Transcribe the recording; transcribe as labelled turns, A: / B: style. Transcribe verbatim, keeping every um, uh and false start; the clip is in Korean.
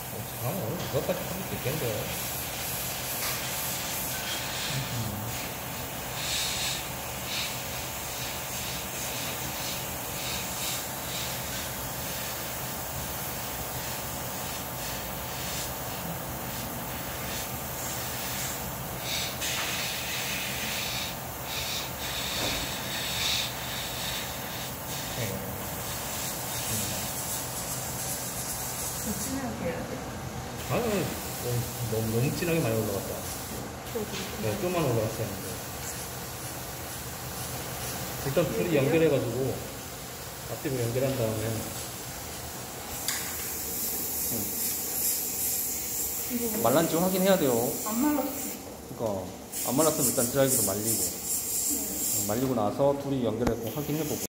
A: 어, 그것까지 하면 되겠는데.
B: 진하게 해야 돼.
A: 아유, 너무, 너무 진하게 많이 올라갔다. 네, 좀만 올라갔어야 했는데. 일단 둘이 연결해가지고, 앞뒤로 연결한 다음에,
B: 이거
C: 말란지 확인해야 돼요.
B: 안 말랐어.
C: 그러니까 안 말랐으면 일단 드라이기로 말리고,
B: 네.
C: 말리고 나서 둘이 연결해서 확인해보고.